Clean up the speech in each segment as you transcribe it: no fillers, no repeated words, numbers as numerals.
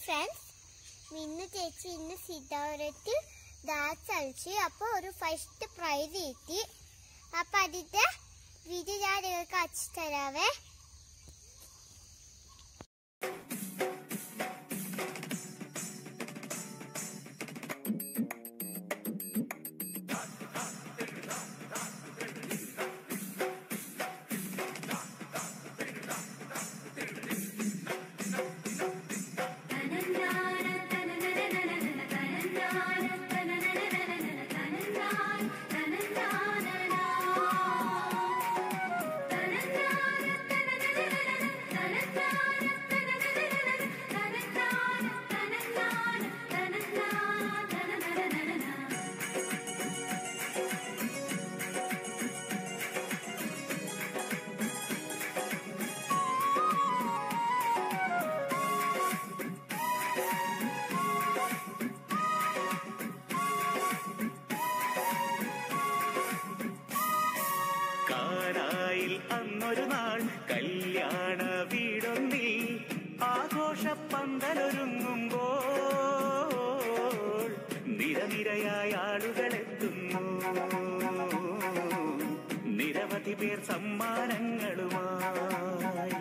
Friends, മിന്നു ചേച്ചി ഇന്ന് സിദ്ധോരത്തിൽ dance കളിച്ചു. അപ്പോൾ ഒരു ഫസ്റ്റ് പ്രൈസ് കിട്ടി. അപ്പം അതിന്റെ വീഡിയോ ഞാൻ നിങ്ങൾക്ക് അയച്ചു തരാവേ. അന്നൊരു നാൾ കല്യാണ വീടൊന്നിൽ ആഘോഷപ്പന്തലൊരുങ്ങുമ്പോൾ നിരനിരയായ ആളുകളെത്തുന്നു. നിരവധി പേർ സമ്മാനങ്ങളുമായി.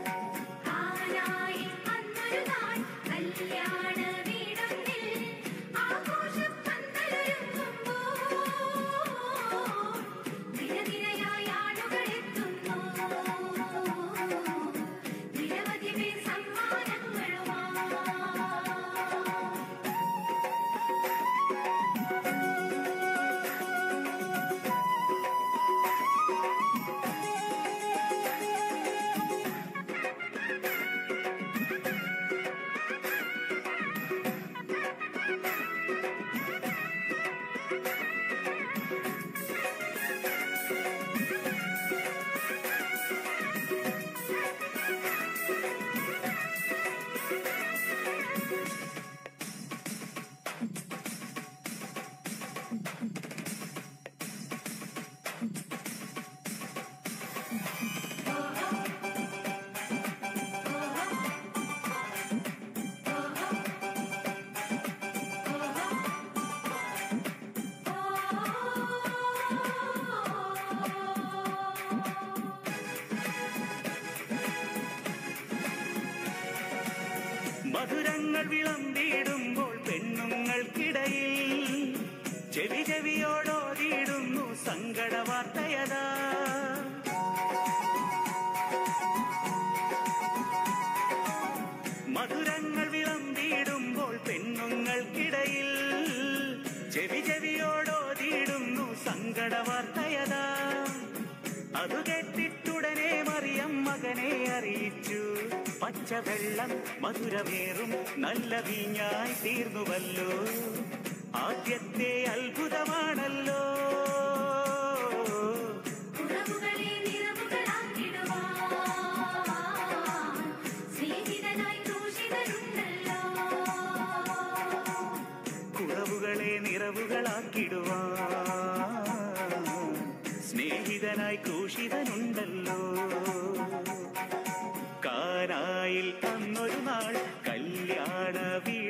മധുരങ്ങൾ വിളമ്പിടുമ്പോൾ പെണ്ണുങ്ങൾക്കിടയിൽ ചെവി ചെവിയോടോതിയിടുന്നു സങ്കട വാർത്തയതാ. മധുരങ്ങൾ വിളമ്പിടുമ്പോൾ പെണ്ണുങ്ങൾക്കിടയിൽ ചെവി ചെവിയോടോതിയിടുന്നു സങ്കട വാർത്തയതാ. അതു കേട്ടിട്ടുടനെ മറിയം മകനെ അറിയിച്ചു. പച്ചവെള്ളം മധുരമേറും നല്ല വീഞ്ഞായി തീർന്നുവല്ലോ. ആദ്യത്തെ അത്ഭുതമാണല്ലോ. കുറവുകളെ നിറവുകളാക്കിടുവാൻ സ്നേഹിതനായി ക്രൂശിതനുണ്ടല്ലോ. കാനായിൽ അന്നൊരു നാൾ കല്യാണ